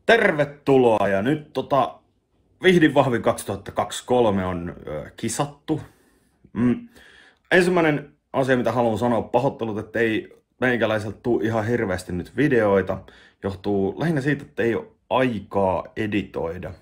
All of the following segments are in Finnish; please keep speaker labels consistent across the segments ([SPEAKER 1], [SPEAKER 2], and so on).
[SPEAKER 1] Tervetuloa ja nyt Vihdin vahvin 2023 on kisattu. Ensimmäinen asia mitä haluan sanoa, pahoittelut, että ei meikäläiseltä tule ihan hirveästi nyt videoita. Johtuu lähinnä siitä, että ei ole aikaa editoida.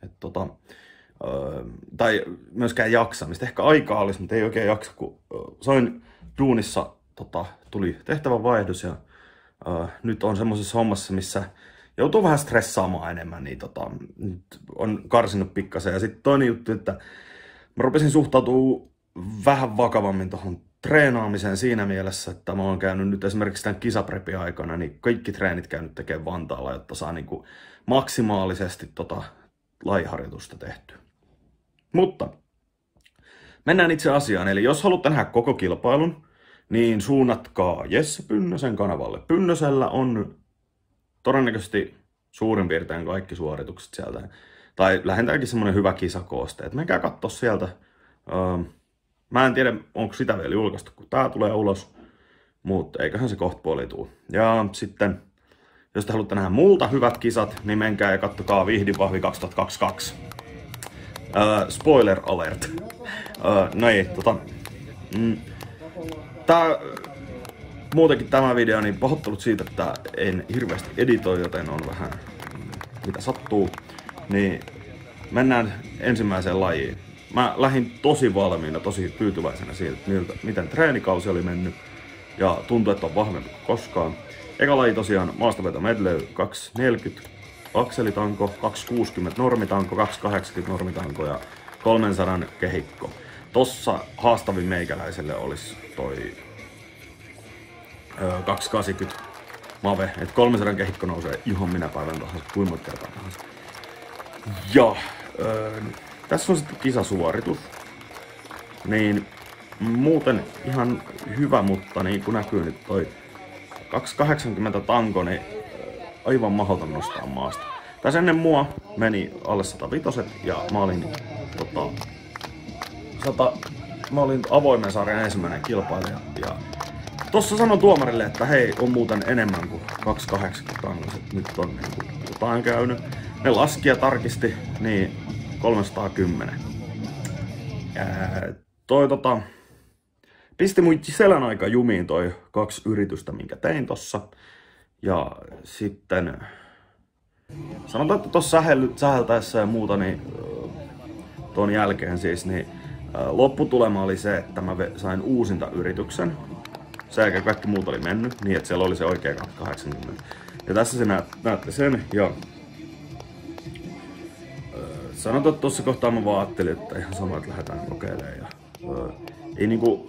[SPEAKER 1] Tai myöskään jaksamista. Ehkä aikaa olisi, mutta ei oikein jaksa, kun sain duunissa, tuli tehtävän vaihdos ja nyt on semmoisessa hommassa, missä joutuu vähän stressaamaan enemmän, niin nyt on karsinut pikkasen. Ja sitten toinen juttu, että mä rupesin suhtautumaan vähän vakavammin tuohon treenaamiseen siinä mielessä, että mä oon käynyt nyt esimerkiksi tämän kisaprepin aikana, niin kaikki treenit käynyt tekemään Vantaalla, jotta saa niinku maksimaalisesti lajiharjoitusta tehtyä. Mutta mennään itse asiaan, eli jos haluatte nähdä koko kilpailun, niin suunnatkaa Jesse Pynnösen kanavalle. Pynnösellä on todennäköisesti suurin piirtein kaikki suoritukset sieltä. Tai lähintäänkin semmonen hyvä kisakooste. Et menkää kattoo sieltä. Mä en tiedä, onko sitä vielä julkaistu, kun tää tulee ulos. Mutta eiköhän se kohta puoli tuu. Ja sitten, jos te haluatte nähdä multa hyvät kisat, niin menkää ja kattokaa Vihdin vahvi 2022. Spoiler alert. No ei, muutenkin tämä video, niin pahoittelut siitä, että en hirveästi editoi, joten on vähän mitä sattuu. Niin mennään ensimmäiseen lajiin. Mä lähdin tosi valmiina, tosi tyytyväisenä siitä, miten treenikausi oli mennyt. Ja tuntuu, että on vahvempi kuin koskaan. Eka laji tosiaan maastaveto medley 240 akselitanko, 260 normitanko, 280 normitanko ja 300 kehikko. Tossa haastavin meikäläiselle olisi toi 280 mave, että 300 kehikko nousee ihan minä päivän tahansa, kuinka monta kertaa tahansa. Ja tässä on sitten kisasuoritus. Niin muuten ihan hyvä, mutta niin kuin näkyy nyt toi 280 tanko, niin aivan mahdoton nostaa maasta. Tässä ennen mua meni alle 105 ja mä olin mä olin avoimen sarjan ensimmäinen kilpailija ja tossa sanon tuomarille, että hei, on muuten enemmän kuin 280 tangoiset, nyt on niin kuin jotain käynyt. Ne laski ja tarkisti, niin 310. Pisti mun selän aika jumiin toi 2 yritystä, minkä tein tossa. Ja sitten sanotaan, että tossa säheltäessä ja muuta, niin ton jälkeen siis, niin lopputulema oli se, että mä sain uusinta yrityksen. Sen jälkeen kaikki muut oli mennyt, niin että siellä oli se oikea 280. Ja tässä se näette sen, ja sanotaan, että tuossa kohtaa mä vaan ajattelin, että ihan sama, että lähdetään kokeilemaan. Ja, ei niinku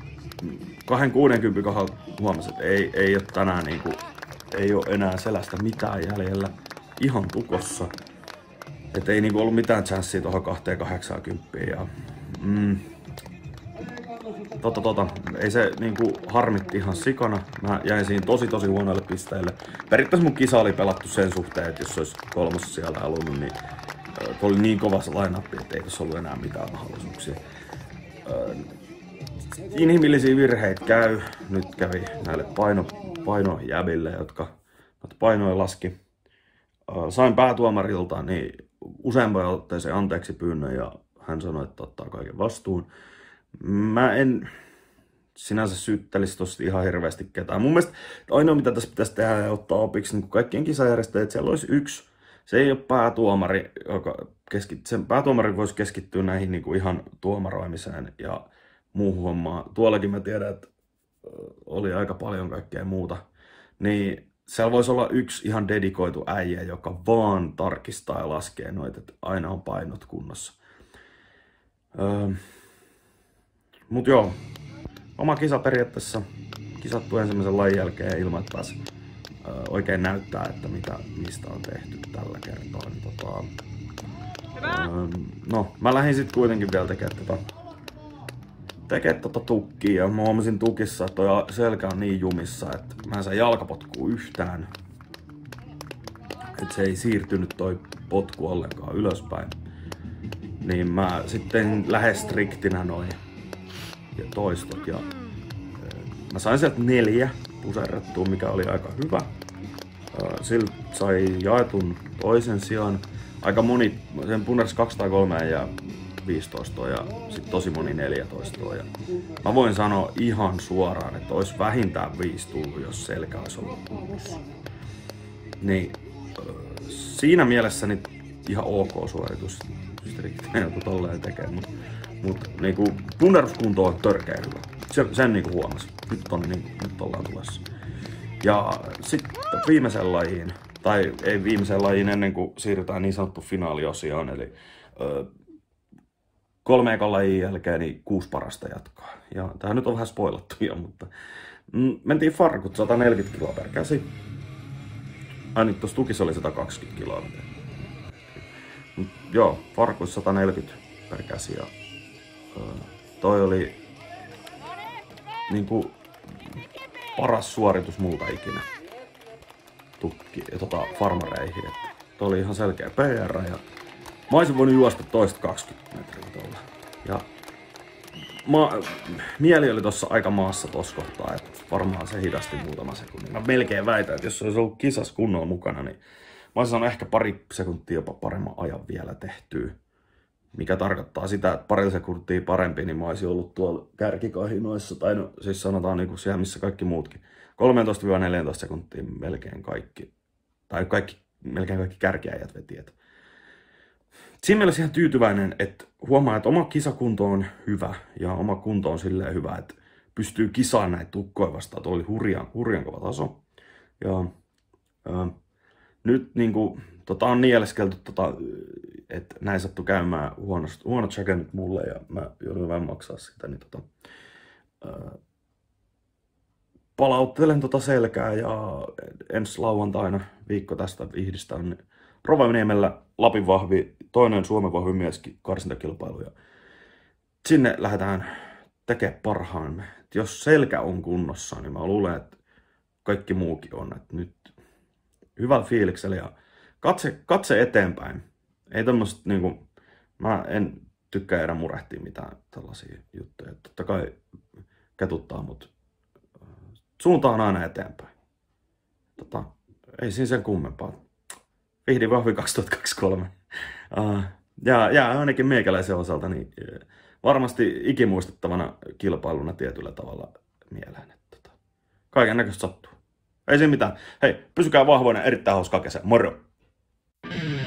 [SPEAKER 1] 260 kohdalla huomasin, että ei ole tänään niinku, ei ole enää selästä mitään jäljellä. Ihan tukossa. Että ei niinku ollut mitään chanssiä tuohon 280. Ja, ei se niinku harmitti ihan sikana. Mä jäin siinä tosi huonoille pisteille. Periaatteessa mun kisa oli pelattu sen suhteen, että jos olisi kolmossa siellä halunnut, niin oli niin kova se line-up, että ei tässä ollut enää mitään mahdollisuuksia. Inhimillisiä virheitä käy. Nyt kävi näille painojäbille, jotka painoja laski. Sain päätuomarilta niin useampaan otteeseen anteeksi pyynnön ja hän sanoi, että ottaa kaiken vastuun. Mä en sinänsä syyttelisi tosta ihan hirveästi ketään. Mun mielestä ainoa mitä tässä pitäisi tehdä ja ottaa opiksi niin kaikkien kisajärjestäjät, että siellä olisi yksi. Se ei ole päätuomari, sen päätuomari voisi keskittyä näihin niin kuin ihan tuomaroimiseen ja muuhun hommaan. Tuollakin mä tiedän, että oli aika paljon kaikkea muuta. Niin siellä voisi olla yksi ihan dedikoitu äijä, joka vaan tarkistaa ja laskee noita, että aina on painot kunnossa. Mut joo, oma kisa periaatteessa kisattu ensimmäisen lajin jälkeen ilman, että pääsi oikein näyttää, että mistä on tehty tällä kertaa. No, mä lähdin sit kuitenkin vielä tekemään tukkia ja mä huomasin tukissa, että toi selkä on niin jumissa, että mä en saa jalkapotkua yhtään. Että se ei siirtynyt toi potku ollenkaan ylöspäin. Niin mä sitten lähes striktinä noin ja toistot ja mä sain sieltä 4 puserrettua, mikä oli aika hyvä. Sillä sai jaetun toisen sijan. Aika moni, sen punnersi 203 ja 15 ja sitten tosi moni 14. Ja mä voin sanoa ihan suoraan, että olisi vähintään 5 tullut, jos selkä olisi ollut kunnossa. Niin siinä mielessä niin ihan ok suoritus. Striktinen joku tolleen tekee, mutta niinku punneruskunto on törkeä hyvä. Sen niinku huomasi. Nyt ollaan tulossa. Ja sitten viimeisen lajiin, tai ei viimeisen lajiin ennen kuin siirrytään niin sanottu finaaliosioon, eli 3 ekan lajin jälkeen niin 6 parasta jatkaa. Ja tähän nyt on vähän spoilattu jo, mutta mentiin farkut 140 kiloa per käsi. Nyt tuossa tukissa oli 120 kiloa. Joo, farkuissa 140 per käsi. Ja, toi oli niinku paras suoritus multa ikinä farmareihin. Toi oli ihan selkeä PR ja mä olisin voinut juosta toista 20 metriä tuolla. Ja mieli oli tossa aika maassa tossa kohtaa, että varmaan se hidasti muutama sekunnin. Mä melkein väitän, että jos se olisi ollut kisas kunnolla mukana, niin mä olisin saanut ehkä pari sekuntia jopa paremman ajan vielä tehtyä. Mikä tarkoittaa sitä, että pari sekuntia parempi, niin mä olisin ollut tuolla kärkikahinoissa, tai no, siis sanotaan niin kuin siellä, missä kaikki muutkin. 13-14 sekuntia melkein kaikki, tai melkein kaikki kärkiäjät veti. Siinä mielessä ihan tyytyväinen, että huomaa, että oma kisakunto on hyvä, ja oma kunto on silleen hyvä, että pystyy kisaan näitä tukkoja vastaan. Tuo oli hurjan kova taso. Ja nyt niinku, on nieleskelty, että näin sattui käymään huonot checkendit mulle ja mä joudun vähän maksaa sitä, niin palauttelen selkää ja ensi lauantaina viikko tästä yhdistään niin Rovaniemellä Lapin vahvi, toinen Suomen vahvi mieskin karsintakilpailu ja sinne lähdetään tekemään parhaamme. Jos selkä on kunnossa, niin mä luulen, että kaikki muukin on. Että nyt hyvällä fiiliksellä ja katse eteenpäin. Ei tämmöistä niinku, mä en tykkää enää murehtia mitään tällaisia juttuja. Totta kai ketuttaa, mutta suunta on aina eteenpäin. Ei siinä sen kummempaa. Vihdin vahvi 2023. Ja ainakin meikäläisen osalta niin varmasti ikimuistettavana kilpailuna tietyllä tavalla mieleen. Kaiken näköistä sattuu. Ei siinä mitään. Hei, pysykää vahvoina, erittäin hauskaa kesää. Moro!